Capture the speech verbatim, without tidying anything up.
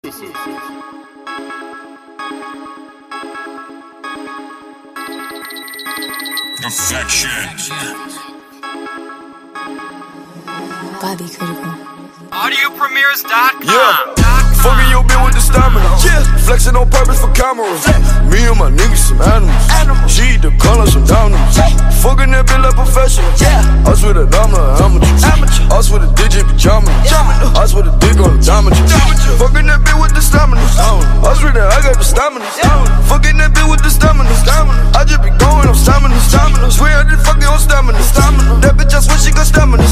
Affection. Bobby Critical. Audio Premiers dot com. Yeah, fucking your bitch with the stamina. Yeah. Flexing on purpose for cameras. Me and my niggas some animals. animals. She eat the color, some dominoes. Yeah. Fucking that bitch like professional. Yeah. Us with a domino, amateur. amateur. Us with a digit pajama. Yeah. Us with a dick on the diamond. Fucking that bitch with the stamina. Yeah. Us with that, I got the stamina. Yeah. Fucking that bitch with the stamina. I just be going on stamina. Stamina. Swear I just fucking on stamina. Stamina. That bitch, I swear she got stamina.